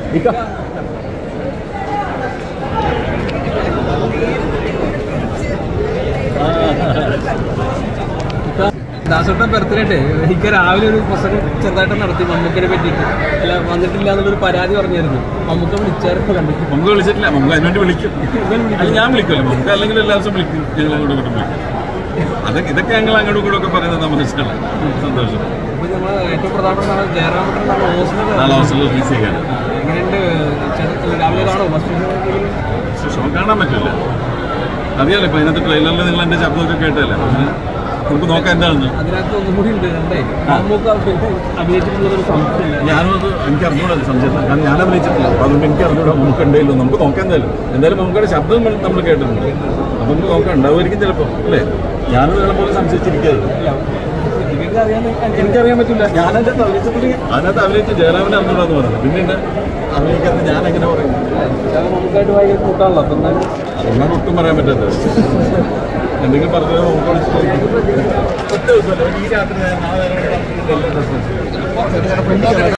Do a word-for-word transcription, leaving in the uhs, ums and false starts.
ദാസോട്ടൻ birthday എനിക്ക് രാവിലെ ഒരു പ്രസംഗം ചെറുതായിട്ട് നടത്തി മമ്മൂക്കിനെ പറ്റിയിട്ട് അല്ല വന്നിട്ടില്ല എന്നുള്ളൊരു പരാതി പറഞ്ഞായിരുന്നു. മമ്മൂക്ക വിളിച്ചായിരുന്നു കണ്ടിട്ട്. മമ്മൂക്ക വിളിച്ചിട്ടില്ല. മമ്മൂക്ക അതിനുവേണ്ടി വിളിക്കും. അത് ഞാൻ വിളിക്കുമല്ലോ. മമ്മൂക്ക അല്ലെങ്കിൽ എല്ലാ ദിവസവും വിളിക്കും. ഞങ്ങൾ അങ്ങോട്ട് ഇങ്ങോട്ടും വിളിക്കും. അതൊക്കെ ഇതൊക്കെ ഞങ്ങൾ അങ്ങോട്ടും ഇങ്ങോട്ടും ഒക്കെ പറയുന്നത് നമുക്ക് ഇഷ്ടമാണ്. സന്തോഷം. അപ്പോൾ നമ്മൾ ഏറ്റവും പ്രധാനപ്പെട്ട ജയറാമേട്ടൻ നാളെ ഹോസ്റ്റലിൽ റിലീസ് ചെയ്യാൻ എങ്ങനെയുണ്ട്? രാവിലെ കാണോ? ഷോ കാണാൻ പറ്റില്ല. അറിയാലോ ഇപ്പം അതിനകത്ത് ട്രെയിലറിൽ നിങ്ങൾ എൻ്റെ ശബ്ദമൊക്കെ കേട്ടല്ലേ. നമുക്ക് നോക്കാം എന്താണെന്ന്. അതിനകത്ത് ഒന്നും കൂടി ഉണ്ട്. മമ്മൂക്ക അഭിനയിച്ചിട്ടുള്ളതൊരു സംശയമില്ല. ഞാനും അത് എനിക്ക് അറിഞ്ഞൂടാ സംശയം. കാരണം ഞാൻ അഭിനയിച്ചിട്ടില്ല. അപ്പോൾ അതുകൊണ്ട് എനിക്ക് അറിഞ്ഞൂടാ നമുക്ക് ഉണ്ടല്ലോ. നമുക്ക് നോക്കാം എന്തായാലും. എന്തായാലും നമുക്കവിടെ ശബ്ദം നമ്മൾ കേട്ടിട്ടുണ്ട്. അപ്പം നമുക്ക് നോക്കാം. ഉണ്ടാവുമായിരിക്കും ചിലപ്പോൾ അല്ലേ. ഞാനും ചിലപ്പോൾ സംശയിച്ചിരിക്കുന്നത് എനിക്കറിയാൻ പറ്റില്ല. ഞാനതിനകത്ത് അഭിനയിച്ചിട്ട് അതിനകത്ത് അഭിനയിച്ച് ജയറാമിനെ അറിഞ്ഞൂടാന്ന് പറഞ്ഞു. പിന്നെ അഭിനയിക്കാത്ത ഞാൻ എങ്ങനെ പറയും? നമുക്കായിട്ട് ഭയങ്കര കൂട്ടാണല്ലോ. അപ്പം അതൊന്നും ഒട്ടും പറയാൻ പറ്റാത്തത്. എന്തെങ്കിലും പറഞ്ഞത് നമുക്ക് ഒറ്റ ദിവസമല്ല ഈ രാത്രി നാളെ